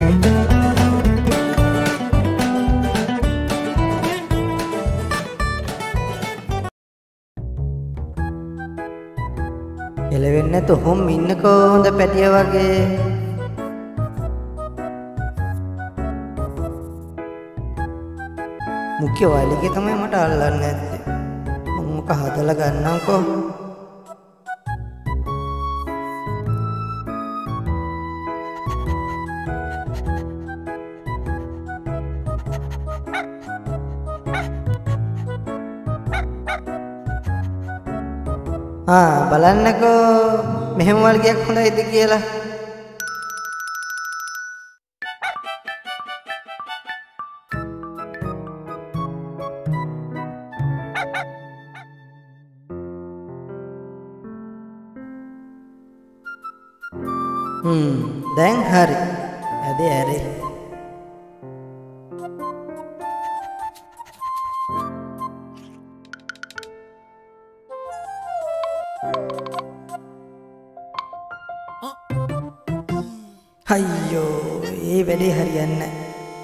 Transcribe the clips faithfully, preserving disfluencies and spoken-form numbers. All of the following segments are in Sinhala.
එළවෙන්නේ නැතු හොම් ඉන්නකෝ හොඳ පැටිය වගේ. මුඛ්‍ය වලිගේ තමයි මට අල්ලන්නේ නැත්තේ. මම මොක හදලා ගන්නම්කෝ. ආ බලන්නකෝ මෙහෙම වල්ගයක් හොඳයිද කියලා. හ්ම් දැන් හරි. ඇදේ ඇරේ. අයියෝ ඒ වැඩේ හරියන්නේ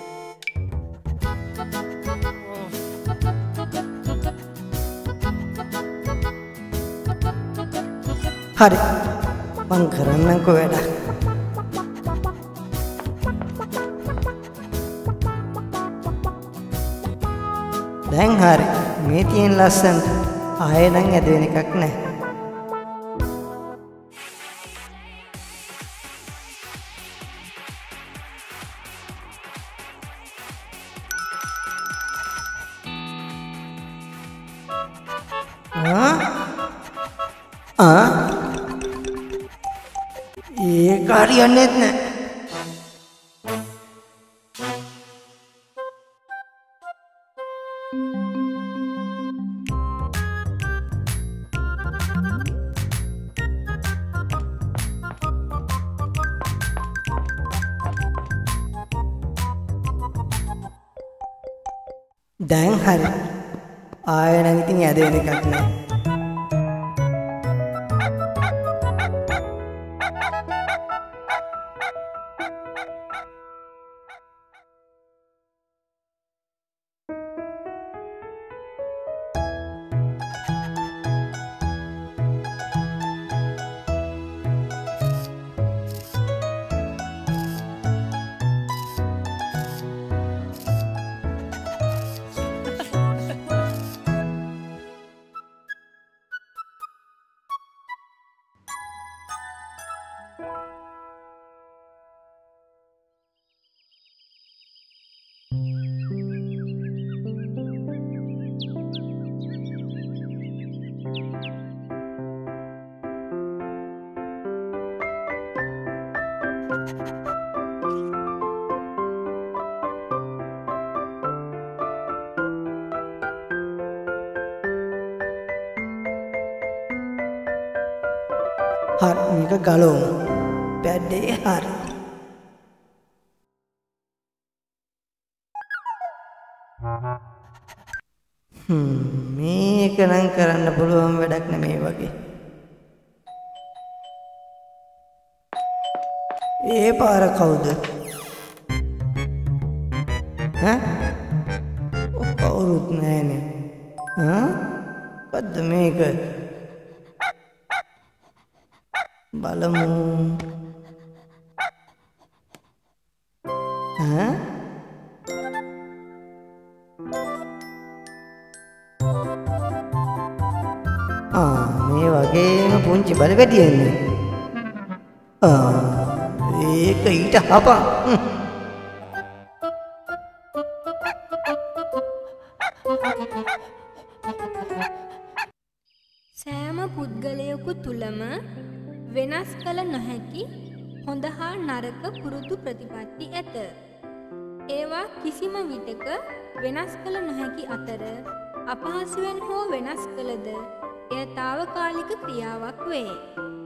හරි මං කරන්නම්කෝ වැඩ. දැන් හරි මේ තියෙන ලස්සනට ආයෙ නම් ඇද වෙන එකක් නැහැ. ආ ඒක හරියන්නේත් නැහැ. දැන් හරි ආයෙ නම් ඉතින් ඇද වෙන එකක් නැහැ. හරි මේක ගලවමු. පැඩේ හරි. හ්ම් මේක නම් කරන්න පුළුවන් වැඩක් නෙමේ වගේ. ඒ පාර කවුද? ඈ? කවුරුත් නැහැනේ. ආ? මොකද්ද මේක? බලමු. ඈ? ආ මේ වගේම පුංචි බලපැටියෙන්නේ. ආ ඒක ඊට හපා. සෑම පුද්ගලයෙකු තුලම වෙනස් කළ නොහැකි හොඳ හා නරක පුරුදු ප්‍රතිපත්ති ඇත. ඒවා කිසිම විටක වෙනස් කළ නොහැකි අතර අපහසුවෙන් හෝ වෙනස් කළද එය తాවකාලික ක්‍රියාවක් වේ.